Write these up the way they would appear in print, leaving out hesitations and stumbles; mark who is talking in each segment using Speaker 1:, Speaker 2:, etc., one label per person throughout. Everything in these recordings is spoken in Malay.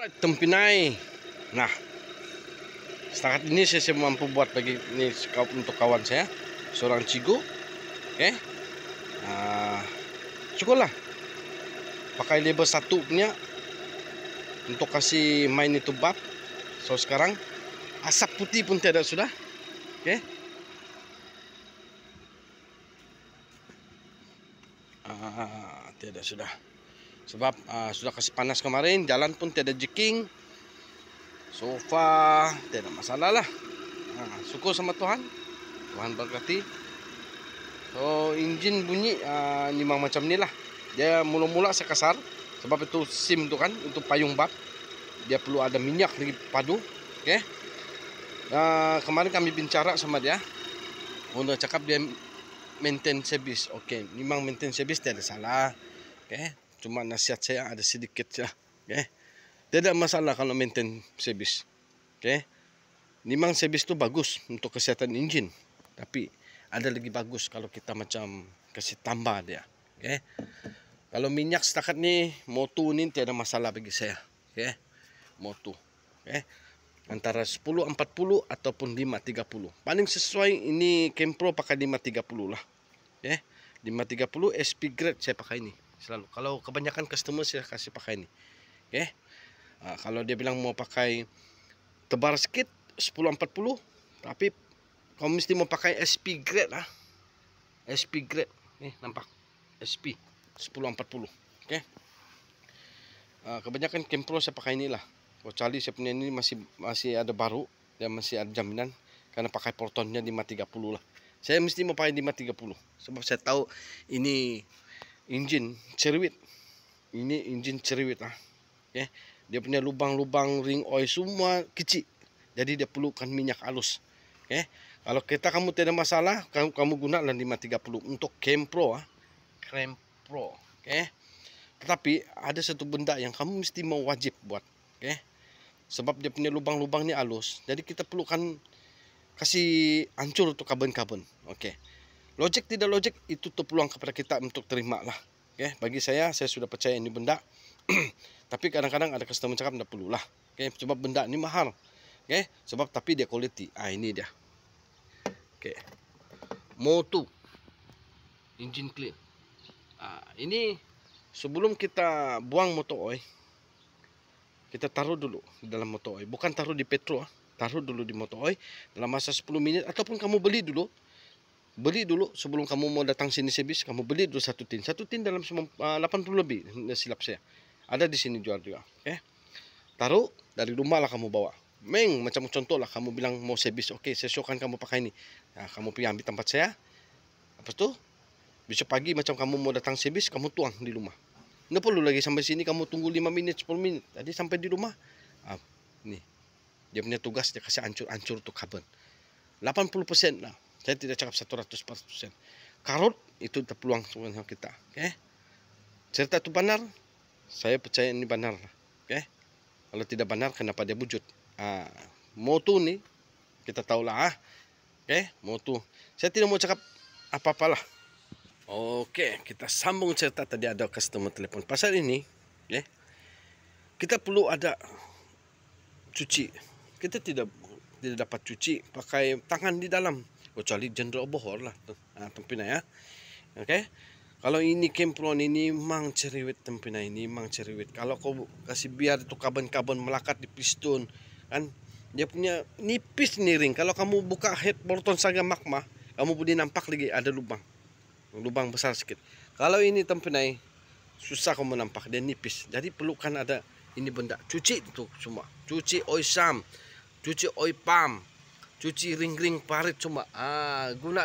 Speaker 1: Tempinai. Nah, setakat ini saya mampu buat bagi ini untuk kawan saya, seorang cigo. Oke, cukuplah pakai level 1 punya untuk kasih main itu bab. So sekarang asap putih pun tidak sudah. Oke, tidak sudah. Sebab sudah kasih panas kemarin, jalan pun tidak jeking. Sofa tidak masalah lah. Syukur sama Tuhan. Tuhan berkati. So engine bunyi memang macam ni lah. Dia mula-mula saya kasar sebab itu SIM tu kan untuk payung bab. Dia perlu ada minyak lagi padu. Okey. Kemarin kami bicara sama dia. Dia cakap dia maintain service. Okey, memang maintain service tidak ada salah. Okey, cuma nasihat saya ada sedikit saja. Okey. Tidak masalah kalau maintain service. Okey. Memang servis tu bagus untuk kesihatan enjin. Tapi ada lagi bagus kalau kita macam kasih tambah dia. Okey. Kalau minyak setakat ni Moto ni tiada masalah bagi saya. Okey. Moto. Okey. Antara 1040 ataupun 530. Paling sesuai ini Kempro pakai 530 lah. Okey. 530 SP grade saya pakai ini selalu. Kalau kebanyakan customer saya kasih pakai ini. Okey. Kalau dia bilang mau pakai tebal sikit 1040, tapi kau mesti mau pakai SP grade lah. SP grade. Ni nampak SP 1040. Okey. Kebanyakan Kempro saya pakai inilah. Kecuali saya punya ini masih ada baru, dan masih ada jaminan karena pakai Protonnya 530 lah. Saya mesti mau pakai 530 sebab saya tahu ini engine cerewet. Ini engine cerewet lah. Okey. Dia punya lubang-lubang ring oil semua kecil. Jadi dia perlukan minyak halus. Okey. Kalau kamu tidak masalah, kamu gunakan 530 untuk Kempro Kempro. Okey. Tetapi ada satu benda yang kamu mesti mau wajib buat. Okey. Sebab dia punya lubang-lubang ni halus. Jadi kita perlukan kasih hancur untuk karbon-karbon. Okey. Logik tidak logik itu terpeluang kepada kita untuk terima lah. Okey. Bagi saya sudah percaya ini benda. Tapi kadang-kadang ada customer cakap tidak perlulah. Okey, sebab benda ni mahal. Okey, sebab tapi dia quality. Ini dia. Okey. Moto engine clean. Ini sebelum kita buang motor oil, kita taruh dulu di dalam motor oil. Bukan taruh di petrol, taruh dulu di motor oil dalam masa 10 minit ataupun kamu beli dulu. Beli dulu sebelum kamu mau datang sini servis, kamu beli dulu satu tin. Satu tin dalam 80 lebih, silap saya. Ada di sini jual juga. Okay. Taruh dari rumah lah kamu bawa. Macam contoh lah kamu bilang mau servis. Okey, saya show kan kamu pakai ini. Kamu pergi ambil tempat saya. Lepas tu besok pagi macam kamu mau datang servis, kamu tuang di rumah. Tidak perlu lagi sampai sini kamu tunggu 5 minit, 10 minit. Jadi sampai di rumah. Ni. Dia punya tugas dia kasih hancur tu karbon. 80% lah. Saya tidak cakap 100%. Karut itu terpeluang sebenarnya kita. Okey. Cerita tu benar. Saya percaya ini benar. Okay? Kalau tidak benar, kenapa dia wujud? Moto ni, kita tahulah. Okay? Moto. Saya tidak mau cakap apa-apalah. Okey, kita sambung cerita tadi ada customer telefon. Pasal ini, okay? Kita perlu ada cuci. Kita tidak dapat cuci pakai tangan di dalam. Kecuali general bohor lah. Tempina ya. Okay? Kalau ini Kempro ini memang cerewet tempina ini, memang cerewet. Kalau kau kasih biar itu karbon-karbon melekat di piston, kan dia punya nipis ni ring. Kalau kamu buka head Proton Saga Magma, kamu boleh nampak lagi ada lubang besar sikit. Kalau ini tempina susah kamu nampak, dia nipis. Jadi perlukan ada ini benda. Cuci itu semua. Cuci oil sam, cuci oil pump, cuci ring-ring parit semua. Guna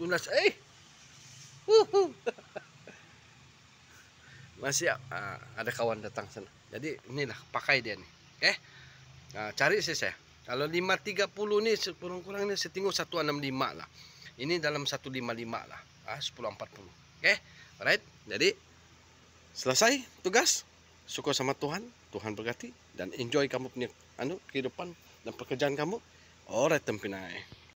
Speaker 1: masih ada kawan datang sana. Jadi inilah pakai dia ni. Okey. Cari saya. Kalau 530 ni kurang-kurangnya saya tengok 165 lah. Ini dalam 155 lah. 1040. Okey. Alright. Jadi selesai tugas. Syukur sama Tuhan. Tuhan berkati dan enjoy kamu punya kehidupan dan pekerjaan kamu. Alright, tempinai.